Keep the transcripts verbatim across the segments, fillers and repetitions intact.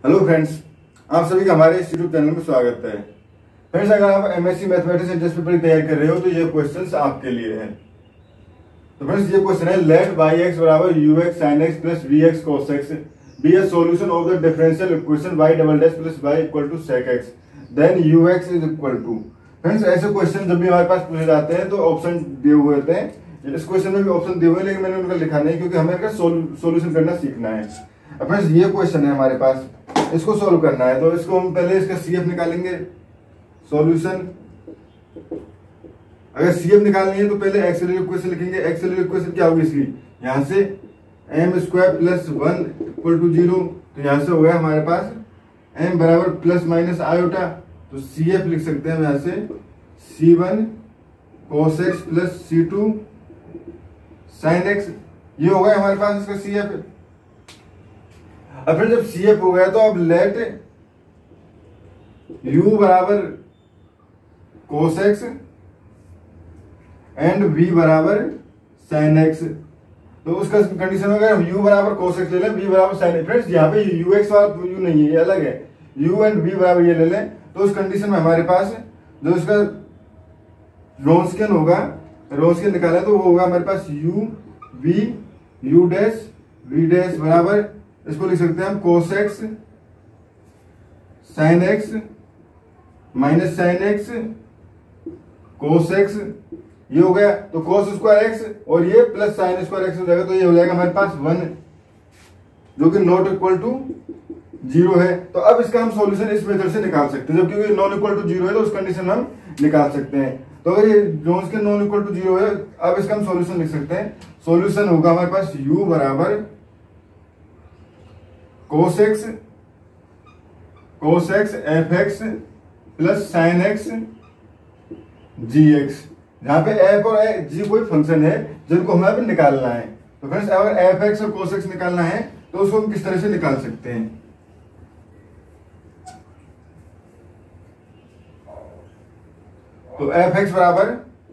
Hello friends, आप सभी का हमारे इस यूट्यूब चैनल में स्वागत है। फ्रेंड्स, अगर आप एमएससी मैथमेटिक्स इंटरेस्ट पेपर की तैयारी कर रहे हो तो ये क्वेश्चंस आपके लिए हैं। तो फ्रेंड्स, ये क्वेश्चन है लेट वाई एक्स बराबर u x sine x plus v x cos x be a solution of the differential equation y double dash plus y equal to sec x then u x is equal to. Friends, ऐसे question जब भी हमारे पास पूछे जाते हैं तो option दिए हुए होते हैं। इस क्वेश्चन में भी ऑप्शन दिए हुए हैं, लेकिन मैंने उनका लिखा नहीं क्योंकि हमें इनका सोल्यूशन करना सीखना है। अब फ्रेंड्स, ये क्वेश्चन है हमारे पास, इसको सॉल्व करना है। तो इसको हम पहले इसका सीएफ निकालेंगे। सॉल्यूशन, अगर सीएफ निकालनी है तो पहले एक्सेलरेटेड इक्वेशन लिखेंगे। एक्सेलरेटेड इक्वेशन क्या होगी इसकी, यहां से m square plus one equal to zero. तो यहां से हो गया हमारे पास एम बराबर प्लस माइनस आयोटा। तो सीएफ लिख सकते हैं हम यहां से c one cos x plus c two sine x. ये हो गया हमारे पास इसका सीएफ। अब फिर जब सीएफ हो गया तो अब लेट u बराबर कोस एक्स एंड v बराबर साइन एक्स। तो उसका कंडीशन हो गया u बराबर कोस एक्स ले लें, v बराबर साइन एक्स। फ्रेंड्स, यहाँ पे यू एक्स वाला u नहीं है, ये अलग है। u एंड v बराबर ये ले लें। तो उस कंडीशन में हमारे पास जो इसका रोन्स्कियन होगा, रोन्स्कियन निकाला तो वो होगा हमारे पास u v u dash v dash बराबर, इसको लिख सकते हैं हम cos x sine x minus sine x cos x. ये हो गया तो कोस स्क्वायर एक्स और ये प्लस साइन स्क्वायर एक्स हो जाएगा। तो ये हो जाएगा हमारे पास वन, जो कि नॉट इक्वल टू जीरो है। तो अब इसका हम सॉल्यूशन इस मेथड से निकाल सकते हैं। जब क्योंकि नॉन इक्वल टू जीरो है तो उस कंडीशन में हम निकाल सकते हैं। तो अगर ये जोन्स के नॉन इक्वल टू जीरो है, अब इसका हम सॉल्यूशन लिख सकते हैं। सॉल्यूशन होगा हमारे पास u बराबर cos x cos x f x plus sine x g x, जहां पे एफ और जी कोई फंक्शन है जिनको हमें अब निकालना है। तो फ्रेंड्स, अगर एफ एक्स और कोस एक्स निकालना है तो उसको हम किस तरह से निकाल सकते हैं। तो एफ एक्स बराबर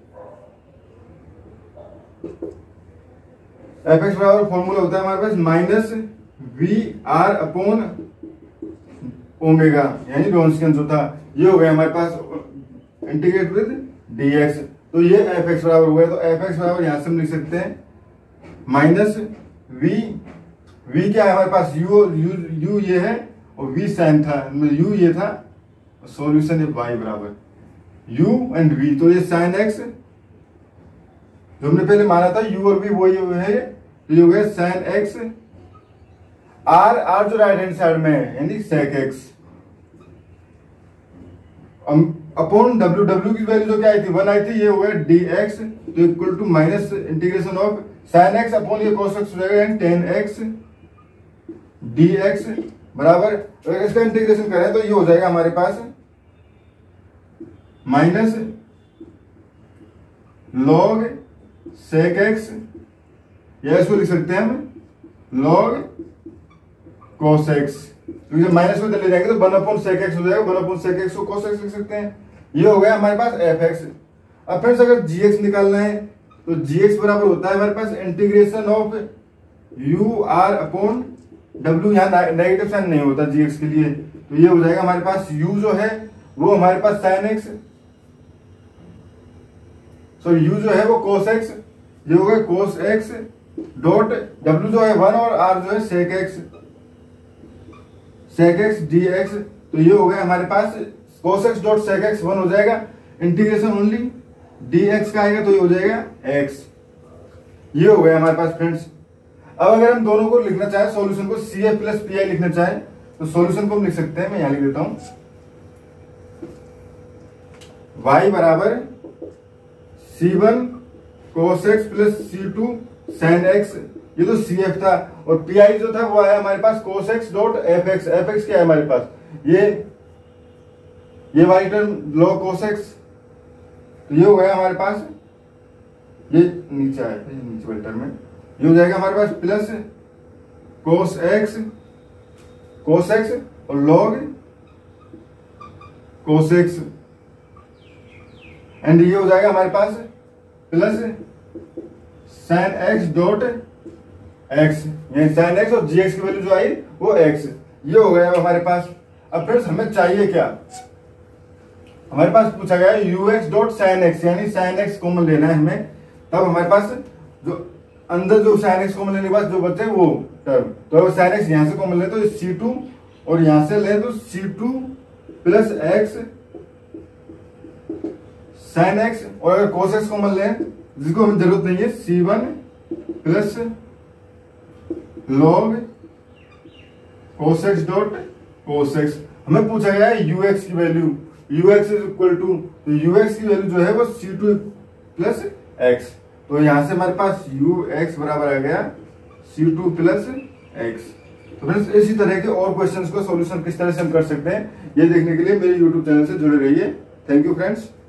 एफ एक्स बराबर फॉर्मूला होता है हमारे पास minus v r upon omega, यानी रोन्स्कियन जो था। ये हो गया हमारे पास इंटीग्रेट विद डीएक्स। तो ये एफ एक्स बराबर हो गया। तो एफ एक्स बराबर यहां से हम लिख सकते हैं माइनस वी वी क्या है हमारे पास, यू यू यू ये है और वी साइन था, यू ये था। सॉल्यूशन है वाई बराबर यू एंड वी। तो ये साइन एक्स जो हमने पहले माना था, यू और वी वही है। तो ये हो गया साइन एक्स आर आर जो राइट हैंड साइड में है, यानी सेक एक्स अपॉन डब्ल्यू। डब्ल्यू की वैल्यू जो क्या आई थी, वन आई थी। ये हो गया डी एक्स तो equal to minus integration of sine x upon ये कोस एक्स हो जाएगा, यानी टेन एक्स डी एक्स बराबर। अगर इसका इंटीग्रेशन करें तो ये हो जाएगा हमारे पास माइनस लॉग सेक एक्स, या इसको लिख सकते हैं हम लॉग कोस एक्स। क्योंकि जब माइनस में ले जाएंगे तो वन अपॉन सेक एक्स हो जाएगा, वन अपॉन सेक एक्स को कोस एक्स लिख सकते हैं। ये हो गया हमारे पास एफ एक्स। अब फ्रेंड्स, अगर जी एक्स निकालना है तो जी एक्स बराबर होता है हमारे पास integration of u r upon डब्ल्यू। यहाँ नेगेटिव साइन नहीं होता जी एक्स के लिए। तो ये हो जाएगा हमारे पास u जो है वो हमारे पास साइन एक्स, सो u जो है वो कोस एक्स। ये हो गया कोस एक्स डॉट w जो है वन और r जो है sec x sec x d x. तो ये हो गया हमारे पास cos x dot sec x one हो जाएगा। इंटीग्रेशन ओनली डी एक्स का आएगा तो ये हो जाएगा x। ये हो गया हमारे पास फ्रेंड्स। अब अगर हम दोनों को लिखना चाहें, सॉल्यूशन को C F plus P I लिखना चाहें तो सॉल्यूशन को हम लिख सकते हैं। मैं यहां लिख देता हूं y बराबर c one cos x plus c two sine x. ये तो सी एफ था और पी आई जो था वो आया हमारे पास cos x dot f x. F x क्या है हमारे पास, ये ये वाली टर्म लॉग कोस एक्स। तो ये हो गया हमारे पास, ये नीचे आया था, ये नीचे वाली टर्म में ये हो जाएगा हमारे पास plus cos x cos x और लॉग कोस एक्स, एंड ये हो जाएगा हमारे पास plus sine x dot x, यानी साइन एक्स और जी एक्स की वैल्यू जो आई वो एक्स। ये हो गया हमारे पास। अब फ्रेंड्स हमें चाहिए क्या, हमारे पास पूछा गया है u x dot sine x, यानी साइन एक्स कॉमन लेना है हमें। तब हमारे पास जो अंदर जो साइन एक्स कॉमन लेने के बाद जो बचे वो टर्म, तो अगर साइन एक्स यहां से कॉमन ले तो सी टू और यहां से ले तो c two plus x sine x, और अगर कोस एक्स कॉमन ले जिसको हमें जरूरत नहीं है c one plus log cos x dot cos x. हमें पूछा गया है यू एक्स की value, u x is equal to, तो यू एक्स की वैल्यू जो है वो सी टू प्लस एक्स, तो यहां से हमारे पास यू एक्स बराबर आ गया सी टू प्लस एक्स। तो फ्रेंड्स इसी तरह के और क्वेश्चंस को सॉल्यूशन किस तरह से हम कर सकते हैं ये देखने के लिए मेरे यूट्यूब चैनल से जुड़े रहिए। Thank you friends.